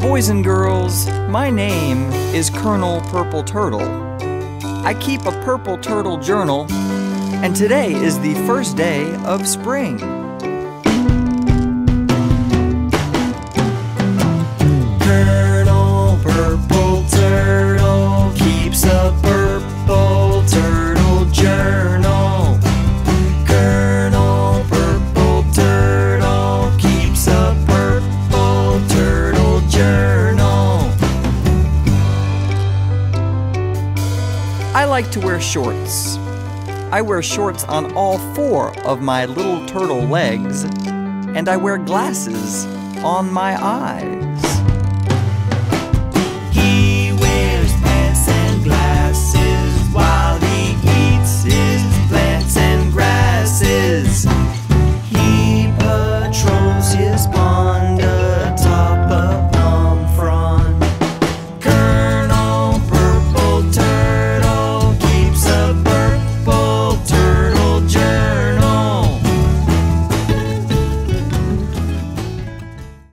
Boys and girls, my name is Colonel Purple Turtle. I keep a purple turtle journal, and today is the first day of spring. Colonel Purple Turtle keeps a purple turtle journal. Colonel Purple Turtle keeps a purple turtle journal. I like to wear shorts. I wear shorts on all 4 of my little turtle legs, and I wear glasses on my eyes.